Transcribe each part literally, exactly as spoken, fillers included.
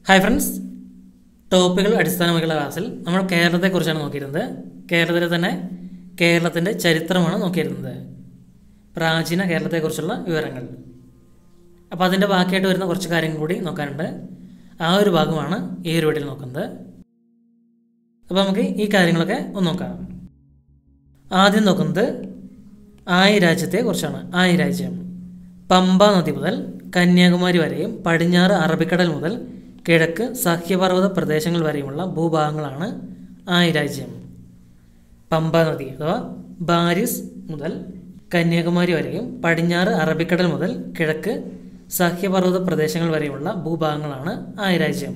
Hi friends, ടോപ്പിക്കുകൾ അടിസ്ഥാനമാക്കിയുള്ള ക്ലാസ്സിൽ നമ്മൾ കേരളത്തെക്കുറിച്ചാണ് നോക്കിയിരുന്നത്. കേരളത്തിലെ തന്നെ കേരളത്തിൻ്റെ ചരിത്രമാണ് നോക്കിയിരുന്നത്, പ്രാചീന കേരളത്തെക്കുറിച്ചുള്ള വിവരങ്ങൾ. അപ്പോൾ അതിൻ്റെ ബാക്കിയായിട്ട് വരുന്ന കുറച്ച് കാര്യങ്ങൾ കൂടി നോക്കാനുണ്ട്. ആ ഒരു ഭാഗമാണ് ഈ ഒരു വീഡിയോയിൽ നോക്കുന്നത്. അപ്പോൾ നമുക്ക് ഈ കാര്യങ്ങളൊക്കെ ഒന്ന് നോക്കാം. ആദ്യം നോക്കുന്നത് ആയി രാജ്യത്തെക്കുറിച്ചാണ്. ആയി രാജ്യം പമ്പ നദി മുതൽ കന്യാകുമാരി വരെയും പടിഞ്ഞാറ് അറബിക്കടൽ മുതൽ കിഴക്ക് സഹ്യപർവ്വത പ്രദേശങ്ങൾ വരെയുമുള്ള ഭൂഭാഗങ്ങളാണ് ആയി രാജ്യം. പമ്പ നദി അഥവാ ബാരിസ് മുതൽ കന്യാകുമാരി വരെയും പടിഞ്ഞാറ് അറബിക്കടൽ മുതൽ കിഴക്ക് സഹ്യപർവ്വത പ്രദേശങ്ങൾ വരെയുമുള്ള ഭൂഭാഗങ്ങളാണ് ആയി രാജ്യം.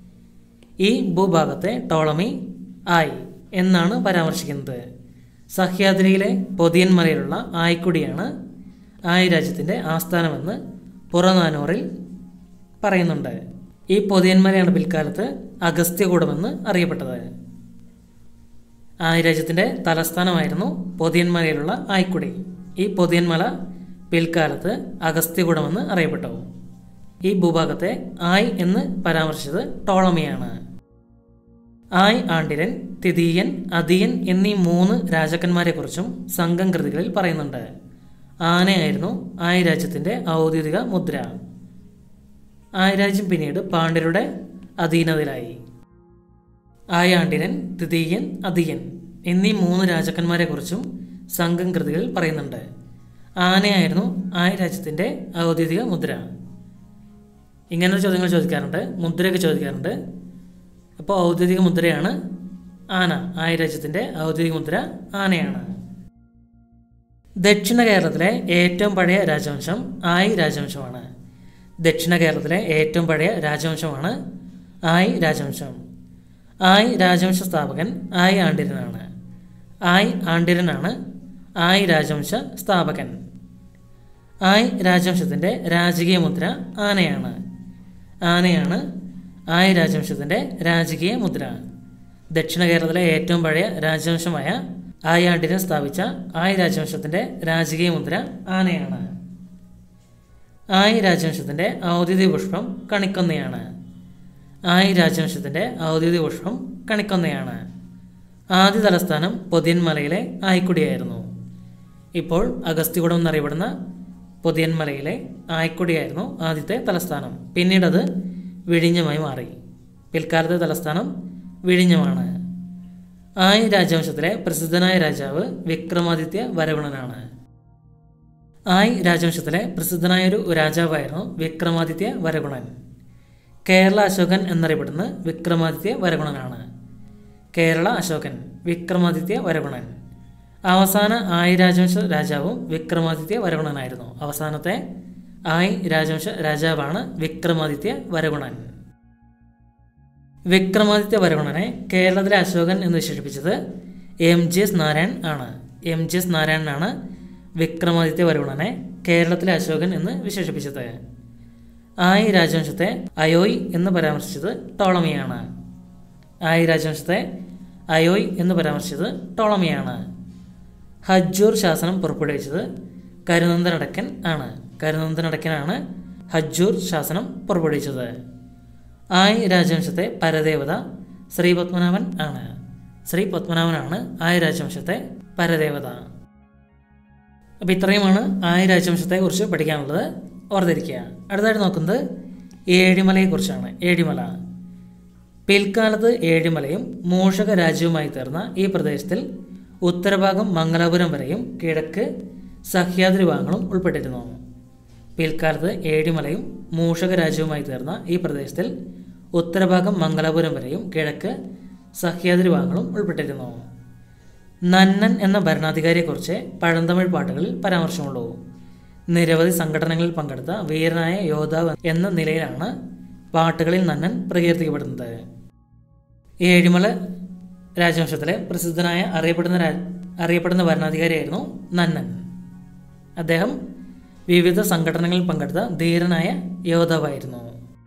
ഈ ഭൂഭാഗത്തെ ടോളമി ആയി എന്നാണ് പരാമർശിക്കുന്നത്. സഹ്യാദ്രിയിലെ പൊതിയന്മലയിലുള്ള ആയിക്കുടിയാണ് ആയി രാജ്യത്തിൻ്റെ ആസ്ഥാനമെന്ന് പുറനാനൂറിൽ പറയുന്നുണ്ട്. ഈ പൊതിയന്മലയാണ് പിൽക്കാലത്ത് അഗസ്ത്യകൂടമെന്ന് അറിയപ്പെട്ടത്. ആയി രാജ്യത്തിൻ്റെ തലസ്ഥാനമായിരുന്നു പൊതിയന്മലയിലുള്ള ആയിക്കുടി. ഈ പൊതിയന്മല പിൽക്കാലത്ത് അഗസ്ത്യകൂടമെന്ന് അറിയപ്പെട്ടു. ഈ ഭൂഭാഗത്തെ ആയി എന്ന് പരാമർശിച്ചത് ടോളമിയാണ്. ആയി ആണ്ടിരൻ, തിതീയൻ, അതിയൻ എന്നീ മൂന്ന് രാജാക്കന്മാരെക്കുറിച്ചും സംഘം കൃതികളിൽ പറയുന്നുണ്ട്. ആനയായിരുന്നു ആയി രാജ്യത്തിൻ്റെ ഔദ്യോഗിക മുദ്ര. ആയി രാജ്യം പിന്നീട് പാണ്ഡ്യരുടെ അധീനതയിലായി. ആയി ആണ്ടിരൻ, തിതീയൻ, അതിയൻ എന്നീ മൂന്ന് രാജാക്കന്മാരെക്കുറിച്ചും സംഘം കൃതികളിൽ പറയുന്നുണ്ട്. ആനയായിരുന്നു ആയി രാജ്യത്തിൻ്റെ ഔദ്യോഗിക മുദ്ര. ഇങ്ങനത്തെ ചോദ്യങ്ങൾ ചോദിക്കാറുണ്ട്, മുദ്രയൊക്കെ ചോദിക്കാറുണ്ട്. അപ്പോൾ ഔദ്യോഗിക മുദ്രയാണ് ആന. ആയി രാജ്യത്തിൻ്റെ ഔദ്യോഗിക മുദ്ര ആനയാണ്. ദക്ഷിണ കേരളത്തിലെ ഏറ്റവും പഴയ രാജവംശം ആയി രാജവംശമാണ്. ദക്ഷിണ കേരളത്തിലെ ഏറ്റവും പഴയ രാജവംശമാണ് ആയി രാജവംശം. ആയി രാജവംശ സ്ഥാപകൻ ആയി ആണ്ടിരനാണ്. ആയി ആണ്ടിരനാണ് ആയി രാജവംശ സ്ഥാപകൻ. ആയി രാജവംശത്തിൻ്റെ രാജകീയ മുദ്ര ആനയാണ്. ആനയാണ് ആയി രാജവംശത്തിൻ്റെ രാജകീയ മുദ്ര. ദക്ഷിണ കേരളത്തിലെ ഏറ്റവും പഴയ രാജവംശമായ ആയി ആണ്ടിരൻ സ്ഥാപിച്ച ആയി രാജവംശത്തിൻ്റെ രാജകീയ മുദ്ര ആനയാണ്. ആയി രാജവംശത്തിൻ്റെ ഔദ്യോഗിക പുഷ്പം കണിക്കൊന്നയാണ്. ആയി രാജവംശത്തിൻ്റെ ഔദ്യോഗിക പുഷ്പം കണിക്കൊന്നയാണ്. ആദ്യ തലസ്ഥാനം പൊതിയന്മലയിലെ ആയിക്കുടിയായിരുന്നു. ഇപ്പോൾ അഗസ്ത്യകൂടം എന്നറിയപ്പെടുന്ന പൊതിയന്മലയിലെ ആയിക്കുടിയായിരുന്നു ആദ്യത്തെ തലസ്ഥാനം. പിന്നീടത് വിഴിഞ്ഞമായി മാറി. പിൽക്കാലത്തെ തലസ്ഥാനം വിഴിഞ്ഞമാണ്. ആയി രാജവംശത്തിലെ പ്രസിദ്ധനായ രാജാവ് വിക്രമാദിത്യ വരഗുണനാണ്. ആയി രാജവംശത്തിലെ പ്രസിദ്ധനായൊരു രാജാവായിരുന്നു വിക്രമാദിത്യ വരഗുണൻ. കേരള അശോകൻ എന്നറിയപ്പെടുന്ന വിക്രമാദിത്യ വരഗുണനാണ്. കേരള അശോകൻ വിക്രമാദിത്യ വരഗുണൻ. അവസാന ആയി രാജവംശ രാജാവും വിക്രമാദിത്യ വരഗുണനായിരുന്നു. അവസാനത്തെ ആയി രാജവംശ രാജാവാണ് വിക്രമാദിത്യ വരഗുണൻ. വിക്രമാദിത്യ വരഗുണനെ കേരളത്തിലെ അശോകൻ എന്ന് വിശേഷിപ്പിച്ചത് എം ജി എസ് നാരായൺ ആണ്. എം ജി എസ് നാരായണനാണ് വിക്രമാദിത്യ വരഗുണനെ കേരളത്തിലെ അശോകൻ എന്ന് വിശേഷിപ്പിച്ചത്. ആയി രാജവംശത്തെ അയോയ് എന്ന് പരാമർശിച്ചത് ടോളമിയാണ്. ആയി രാജവംശത്തെ അയോയ് എന്ന് പരാമർശിച്ചത് ടോളമിയാണ്. ഹജ്ജൂർ ശാസനം പുറപ്പെടുവിച്ചത് കരുനന്ദനടക്കൻ ആണ്. കരുനന്ദനടക്കനാണ് ഹജ്ജൂർ ശാസനം പുറപ്പെടുവിച്ചത്. ആയി രാജവംശത്തെ പരദേവത ശ്രീ പത്മനാഭൻ ആണ്. ശ്രീ പത്മനാഭനാണ് ആയി രാജവംശത്തെ പരദേവത. അപ്പോൾ ഇത്രയുമാണ് ആയി രാജവംശത്തെക്കുറിച്ച് പഠിക്കാനുള്ളത്. ഓർത്തിരിക്കുക. അടുത്തായിട്ട് നോക്കുന്നത് ഏഴിമലയെക്കുറിച്ചാണ്. ഏഴിമല പിൽക്കാലത്ത് ഏഴിമലയും മൂഷക രാജ്യവുമായി തീർന്ന ഈ പ്രദേശത്തിൽ ഉത്തരഭാഗം മംഗലാപുരം വരെയും കിഴക്ക് സഹ്യാദ്രി ഭാഗങ്ങളും ഉൾപ്പെട്ടിരുന്നു. പിൽക്കാലത്ത് ഏഴിമലയും മൂഷക രാജ്യവുമായി തീർന്ന ഈ പ്രദേശത്തിൽ ഉത്തരഭാഗം മംഗലാപുരം വരെയും കിഴക്ക് സഹ്യാദ്രി ഭാഗങ്ങളും ഉൾപ്പെട്ടിരുന്നു. നന്നൻ എന്ന ഭരണാധികാരിയെക്കുറിച്ച് പഴന്തമിഴ് പാട്ടുകളിൽ പരാമർശമുള്ളൂ. നിരവധി സംഘടനകളിൽ പങ്കെടുത്ത വീരനായ യോദ്ധാവ് എന്ന നിലയിലാണ് പാട്ടുകളിൽ നന്നൻ പ്രകീർത്തിക്കപ്പെടുന്നത്. ഏഴിമല രാജവംശത്തിലെ പ്രസിദ്ധനായ അറിയപ്പെടുന്ന അറിയപ്പെടുന്ന ഭരണാധികാരിയായിരുന്നു നന്നൻ. അദ്ദേഹം വിവിധ സംഘടനകളിൽ പങ്കെടുത്ത ധീരനായ യോദ്ധാവായിരുന്നു.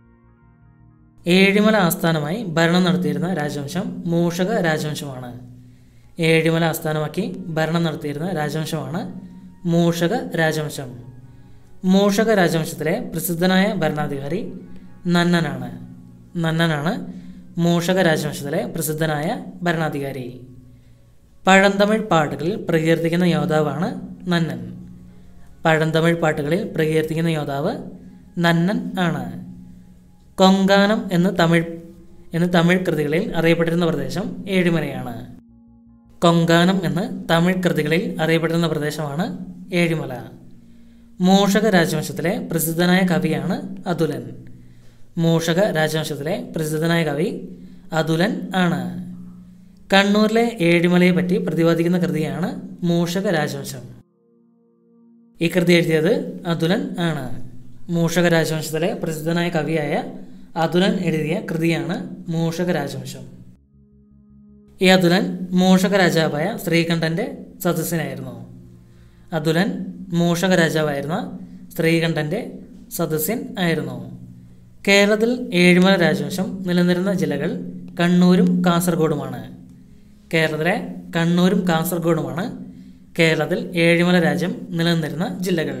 ഏഴിമല ആസ്ഥാനമായി ഭരണം നടത്തിയിരുന്ന രാജവംശം മൂഷക രാജവംശമാണ്. ഏഴിമല ആസ്ഥാനമാക്കി ഭരണം നടത്തിയിരുന്ന രാജവംശമാണ് മൂഷക രാജവംശം. മൂഷക രാജവംശത്തിലെ പ്രസിദ്ധനായ ഭരണാധികാരി നന്നനാണ്. നന്നനാണ് മൂഷക രാജവംശത്തിലെ പ്രസിദ്ധനായ ഭരണാധികാരി. പഴന്തമിഴ് പാട്ടുകളിൽ പ്രകീർത്തിക്കുന്ന യോദ്ധാവാണ് നന്നൻ. പഴന്തമിഴ് പാട്ടുകളിൽ പ്രകീർത്തിക്കുന്ന യോദ്ധാവ് നന്നൻ ആണ്. കൊങ്കാനം എന്ന് തമിഴ് എന്ന് തമിഴ് കൃതികളിൽ അറിയപ്പെട്ടിരുന്ന പ്രദേശം ഏഴിമലയാണ്. കൊങ്കാനം എന്ന് തമിഴ് കൃതികളിൽ അറിയപ്പെട്ടിരുന്ന പ്രദേശമാണ് ഏഴിമല. മൂഷക രാജവംശത്തിലെ പ്രസിദ്ധനായ കവിയാണ് അതുലൻ. മൂഷക രാജവംശത്തിലെ പ്രസിദ്ധനായ കവി അതുലൻ ആണ്. കണ്ണൂരിലെ ഏഴിമലയെ പറ്റി പ്രതിപാദിക്കുന്ന കൃതിയാണ് മൂഷക രാജവംശം. ഈ കൃതി എഴുതിയത് അതുലൻ ആണ്. മൂഷക രാജവംശത്തിലെ പ്രസിദ്ധനായ കവിയായ അതുലൻ എഴുതിയ കൃതിയാണ് മൂഷക രാജവംശം. ഈ അതുലൻ മൂഷക രാജാവായ ശ്രീകണ്ഠന്റെ സദസ്യനായിരുന്നു. അതുലൻ മൂഷക രാജാവായിരുന്ന ശ്രീകണ്ഠന്റെ സദസ്യൻ ആയിരുന്നു. കേരളത്തിൽ ഏഴിമല രാജവംശം നിലനിന്നിരുന്ന ജില്ലകൾ കണ്ണൂരും കാസർഗോഡുമാണ്. കേരളത്തിലെ കണ്ണൂരും കാസർഗോഡുമാണ് കേരളത്തിൽ ഏഴിമല രാജ്യം നിലനിന്നിരുന്ന ജില്ലകൾ.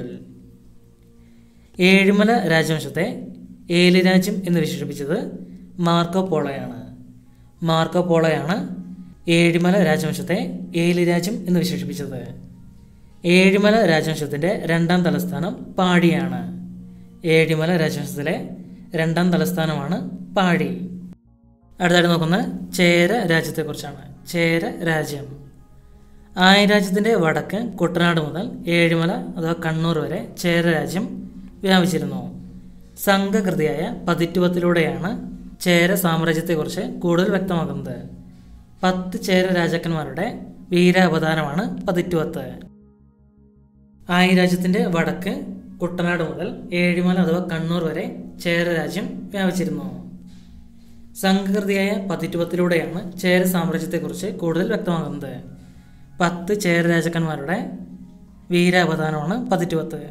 ഏഴിമല രാജവംശത്തെ ഏലി രാജ്യം എന്ന് വിശേഷിപ്പിച്ചത് മാർക്കോ പോളോയാണ്. മാർക്കോ പോളോയാണ് ഏഴിമല രാജവംശത്തെ ഏലി രാജ്യം എന്ന് വിശേഷിപ്പിച്ചത്. ഏഴിമല രാജവംശത്തിൻ്റെ രണ്ടാം തലസ്ഥാനം പാടിയാണ്. ഏഴിമല രാജവംശത്തിലെ രണ്ടാം തലസ്ഥാനമാണ് പാടി. അടുത്തായിട്ട് നോക്കുന്നത് ചേര രാജ്യത്തെക്കുറിച്ചാണ്. ചേര രാജ്യം ആയ രാജ്യത്തിൻ്റെ വടക്ക് കുട്ടനാട് മുതൽ ഏഴിമല അഥവാ കണ്ണൂർ വരെ ചേര രാജ്യം വ്യാപിച്ചിരുന്നു. സംഘകൃതിയായ പതിറ്റുവത്തിലൂടെയാണ് ചേര സാമ്രാജ്യത്തെക്കുറിച്ച് കൂടുതൽ വ്യക്തമാക്കുന്നത്. പത്ത് ചേര രാജാക്കന്മാരുടെ വീരാവതാരമാണ് പതിറ്റുവത്ത്. ആയ രാജ്യത്തിൻ്റെ വടക്ക് കുട്ടനാട് മുതൽ ഏഴിമല അഥവാ കണ്ണൂർ വരെ ചേര രാജ്യം വ്യാപിച്ചിരുന്നു. സംഘകൃതിയായ പതിറ്റുവത്തിലൂടെയാണ് ചേര സാമ്രാജ്യത്തെക്കുറിച്ച് കൂടുതൽ വ്യക്തമാകുന്നത്. പത്ത് ചേര രാജാക്കന്മാരുടെ വീരാവതാരമാണ് പതിറ്റുവത്ത്.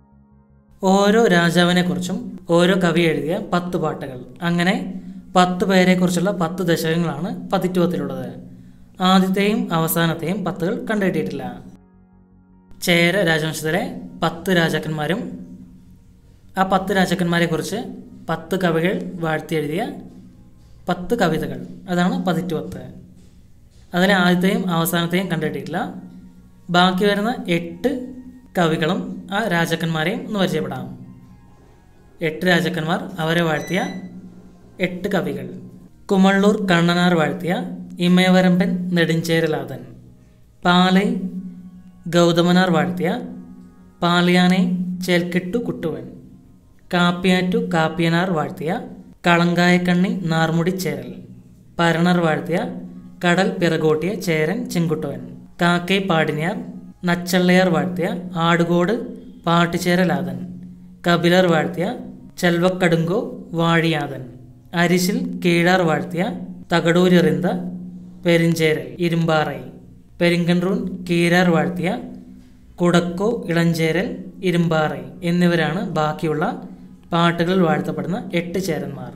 ഓരോ രാജാവിനെക്കുറിച്ചും ഓരോ കവി എഴുതിയ പത്ത് പാട്ടുകൾ, അങ്ങനെ പത്ത് പേരെക്കുറിച്ചുള്ള പത്ത് ദശകങ്ങളാണ് പതിറ്റുവത്തിലുള്ളത്. ആദ്യത്തെയും അവസാനത്തെയും പത്തുകൾ കണ്ടെത്തിയിട്ടില്ല. ചേര രാജവംശത്തിലെ പത്ത് രാജാക്കന്മാരും ആ പത്ത് രാജാക്കന്മാരെക്കുറിച്ച് പത്ത് കവികൾ വാഴ്ത്തിയെഴുതിയ പത്ത് കവിതകൾ, അതാണ് പതിറ്റുവത്ത്. അതിലെ ആദ്യത്തെയും അവസാനത്തെയും കണ്ടെത്തിയിട്ടില്ല. ബാക്കി വരുന്ന എട്ട് കവികളും ആ രാജാക്കന്മാരെയും ഒന്ന് പരിചയപ്പെടാം. എട്ട് രാജാക്കന്മാർ, അവരെ വാഴ്ത്തിയ എട്ട് കവികൾ: കുമള്ളൂർ കണ്ണനാർ വാഴ്ത്തിയ ഇമയവരമ്പൻ നെടുഞ്ചേരലാതൻ, പാലൈ ഗൗതമനാർ വാഴ്ത്തിയ പാലിയാനെ ചേൽക്കെട്ടു കുട്ടുവൻ, കാപ്പിയാറ്റു കാപ്പിയനാർ വാഴ്ത്തിയ കളങ്കായക്കണ്ണി നാർമുടിച്ചേരൽ, പരണർ വാഴ്ത്തിയ കടൽ പിറകോട്ടിയ ചേരൻ ചെങ്കുട്ടുവൻ, കാക്കൈ പാടിനിയാർ നച്ചള്ളയാർ വാഴ്ത്തിയ ആടുകോട് പാട്ടുചേരലാതൻ, കപിലർ വാഴ്ത്തിയ ചെൽവക്കടുങ്കോ വാഴിയാതൻ, അരിശിൽ കീഴാർ വാഴ്ത്തിയ തകടൂരിറിന്ത പെരിഞ്ചേരൽ ഇരുമ്പാറൈ, പെരിങ്കൻറൂൺ കീരാർ വാഴ്ത്തിയ കുടക്കോ ഇളഞ്ചേരൽ ഇരുമ്പാറൈ എന്നിവരാണ് ബാക്കിയുള്ള പാട്ടുകളിൽ വാഴ്ത്തപ്പെടുന്ന എട്ട് ചേരന്മാർ.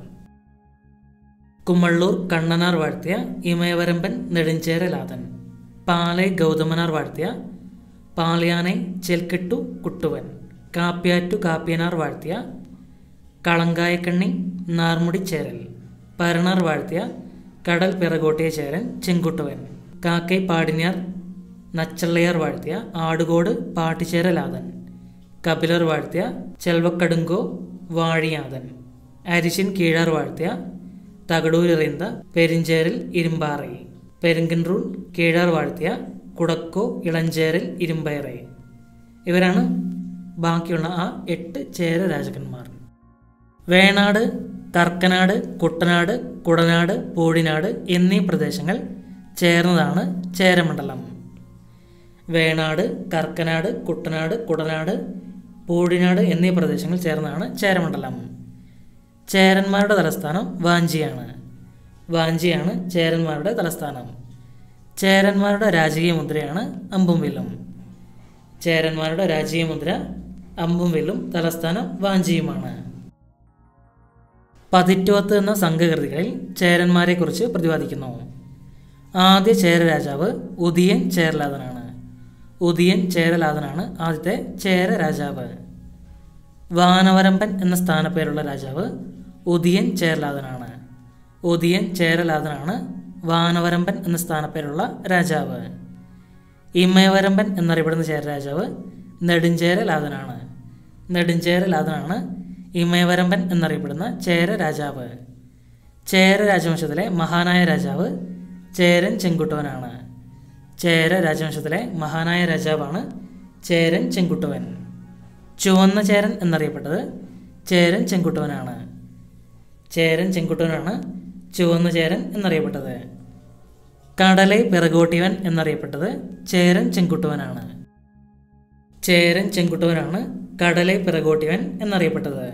കുമള്ളൂർ കണ്ണനാർ വാഴ്ത്തിയ ഇമയവരമ്പൻ നെടുഞ്ചേരലാതൻ, പാലൈ ഗൗതമനാർ വാഴ്ത്തിയ പാലിയാനെ ചെൽക്കെട്ടു കുട്ടുവൻ, കാപ്പിയാറ്റു കാപ്പിയനാർ വാഴ്ത്തിയ കളങ്കായക്കണ്ണി നാർമുടിച്ചേരൽ, പരണർ വാഴ്ത്തിയ കടൽ പിറകോട്ടിയ ചേരൻ ചെങ്കുട്ടുവൻ, കാക്കൈ പാടിനിയാർ നച്ചള്ളയാർ വാഴ്ത്തിയ ആടുകോട് പാട്ടിച്ചേരലാതൻ, കപിലർ വാഴ്ത്തിയ ചെൽവക്കടുങ്കോ വാഴിയാതൻ, അരിശിൻ കീഴാർ വാഴ്ത്തിയ തകടൂരിറിന്ത പെരിഞ്ചേരൽ ഇരുമ്പാറൈ, പെരിങ്കൻറൂൺ കീഴാർ വാഴ്ത്തിയ കുടക്കോ ഇളഞ്ചേരൽ ഇരുമ്പയറൈ. ഇവരാണ് ബാക്കിയുള്ള ആ എട്ട് ചേര രാജാക്കന്മാർ. വേണാട്, കർക്കനാട്, കുട്ടനാട്, കുടനാട്, പൂഴിനാട് എന്നീ പ്രദേശങ്ങൾ ചേർന്നതാണ് ചേരമണ്ഡലം. വേണാട്, കർക്കനാട്, കുട്ടനാട്, കുടനാട്, പൂഴിനാട് എന്നീ പ്രദേശങ്ങൾ ചേർന്നാണ് ചേരമണ്ഡലം. ചേരന്മാരുടെ തലസ്ഥാനം വാഞ്ചിയാണ്. വാഞ്ചിയാണ് ചേരന്മാരുടെ തലസ്ഥാനം. ചേരന്മാരുടെ രാജകീയ മുദ്രയാണ് അമ്പും വില്ലും. ചേരന്മാരുടെ രാജകീയ മുദ്ര അമ്പും വില്ലും, തലസ്ഥാനം വാഞ്ചിയുമാണ്. പതിറ്റുവത്ത് എന്ന സംഘകൃതികളിൽ ചേരന്മാരെക്കുറിച്ച് പ്രതിപാദിക്കുന്നു. ആദ്യ ചേര രാജാവ് ഉദിയൻ ചേരലാതനാണ്. ഉദിയൻ ചേരലാതനാണ് ആദ്യത്തെ ചേര രാജാവ്. വാനവരമ്പൻ എന്ന സ്ഥാനപ്പേരുള്ള രാജാവ് ഉദിയൻ ചേരലാതനാണ്. ഉദിയൻ ചേരലാതനാണ് വാനവരമ്പൻ എന്ന സ്ഥാനപ്പേരുള്ള രാജാവ്. ഇമയവരമ്പൻ എന്നറിയപ്പെടുന്ന ചേരരാജാവ് നെടുഞ്ചേരലാതനാണ്. നെടുഞ്ചേരലാതനാണ് ഇമയവരമ്പൻ എന്നറിയപ്പെടുന്ന ചേര രാജാവ്. ചേര രാജവംശത്തിലെ മഹാനായ രാജാവ് ചേരൻ ചെങ്കുട്ടുവനാണ്. ചേര രാജവംശത്തിലെ മഹാനായ രാജാവാണ് ചേരൻ ചെങ്കുട്ടുവൻ. ചുവന്ന ചേരൻ എന്നറിയപ്പെട്ടത് ചേരൻ ചെങ്കുട്ടുവനാണ്. ചേരൻ ചെങ്കുട്ടുവനാണ് ചുവന്ന ചേരൻ എന്നറിയപ്പെട്ടത്. കടലൈ പിറകോട്ടിവൻ എന്നറിയപ്പെട്ടത് ചേരൻ ചെങ്കുട്ടുവനാണ്. ചേരൻ ചെങ്കുട്ടുവനാണ് കടലൈ പിറകോട്ടിവൻ എന്നറിയപ്പെട്ടത്.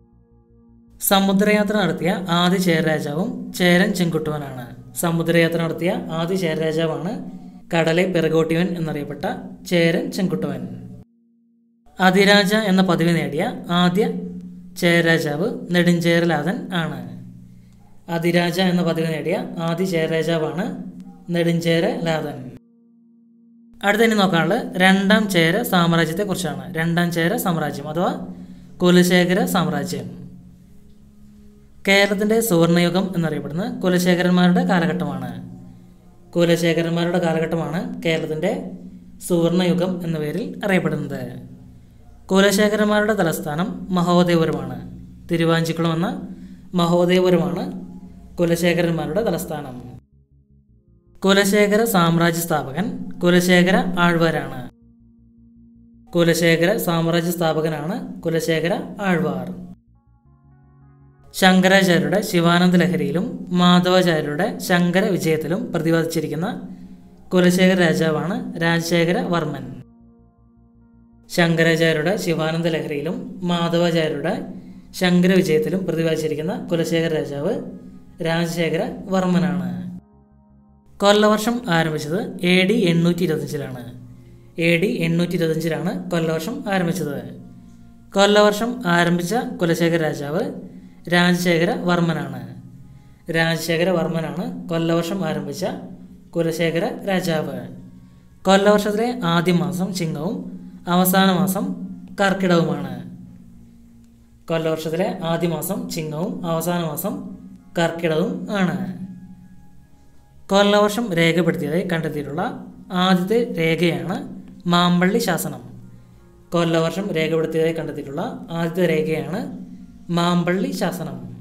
സമുദ്രയാത്ര നടത്തിയ ആദ്യ ചേരരാജാവും ചേരൻ ചെങ്കുട്ടുവനാണ്. സമുദ്രയാത്ര നടത്തിയ ആദ്യ ചേരരാജാവാണ് കടലൈ പിറകോട്ടിവൻ എന്നറിയപ്പെട്ട ചേരൻ ചെങ്കുട്ടുവൻ. അതിരാജ എന്ന പദവി നേടിയ ആദ്യ ചേരരാജാവ് നെടുഞ്ചേരലാതൻ ആണ്. അതിരാജ എന്ന പദവി നേടിയ ആദ്യ ചേരരാജാവാണ് നെടുഞ്ചേരലാതൻ. അടുത്തന്നെ നോക്കാനുള്ളത് രണ്ടാം ചേര സാമ്രാജ്യത്തെക്കുറിച്ചാണ്. രണ്ടാം ചേര സാമ്രാജ്യം അഥവാ കുലശേഖര സാമ്രാജ്യം. കേരളത്തിൻ്റെ സുവർണയുഗം എന്നറിയപ്പെടുന്ന കുലശേഖരന്മാരുടെ കാലഘട്ടമാണ്. കുലശേഖരന്മാരുടെ കാലഘട്ടമാണ് കേരളത്തിൻ്റെ സുവർണയുഗം എന്ന പേരിൽ അറിയപ്പെടുന്നത്. കുലശേഖരന്മാരുടെ തലസ്ഥാനം മഹോദയപുരമാണ്. തിരുവാഞ്ചിക്കുളം എന്ന മഹോദയപുരമാണ് കുലശേഖരന്മാരുടെ തലസ്ഥാനം. കുലശേഖര സാമ്രാജ്യ സ്ഥാപകൻ കുലശേഖര ആഴ്വാരാണ്. കുലശേഖര സാമ്രാജ്യ സ്ഥാപകനാണ് കുലശേഖര ആഴ്വാർ. ശങ്കരാചാര്യരുടെ ശിവാനന്ദ ലഹരിയിലും മാധവാചാര്യരുടെ ശങ്കര വിജയത്തിലും പ്രതിപാദിച്ചിരിക്കുന്ന കുലശേഖര രാജാവാണ് രാജശേഖര വർമ്മൻ. ശങ്കരാചാര്യരുടെ ശിവാനന്ദ ലഹരിയിലും മാധവാചാര്യരുടെ ശങ്കര വിജയത്തിലും പ്രതിപാദിച്ചിരിക്കുന്ന കുലശേഖര രാജാവ് രാജശേഖര വർമ്മനാണ്. കൊല്ലവർഷം ആരംഭിച്ചത് എ ഡി എണ്ണൂറ്റി ഇരുപത്തഞ്ചിലാണ്. എ ഡി എണ്ണൂറ്റി ഇരുപത്തഞ്ചിലാണ് കൊല്ലവർഷം ആരംഭിച്ചത്. കൊല്ലവർഷം ആരംഭിച്ച കുലശേഖര രാജാവ് രാജശേഖര വർമ്മനാണ്. രാജശേഖര വർമ്മനാണ് കൊല്ലവർഷം ആരംഭിച്ച കുലശേഖര രാജാവ്. കൊല്ലവർഷത്തിലെ ആദ്യ മാസം ചിങ്ങവും അവസാന മാസം കർക്കിടകവുമാണ്. കൊല്ലവർഷത്തിലെ ആദ്യ മാസം ചിങ്ങവും അവസാന മാസം കർക്കിടകവും ആണ്. കൊല്ലവർഷം രേഖപ്പെടുത്തിയതായി കണ്ടെത്തിയിട്ടുള്ള ആദ്യത്തെ രേഖയാണ് മാമ്പള്ളി ശാസനം. കൊല്ലവർഷം രേഖപ്പെടുത്തിയതായി കണ്ടെത്തിയിട്ടുള്ള ആദ്യത്തെ രേഖയാണ് മാമ്പള്ളി ശാസനം.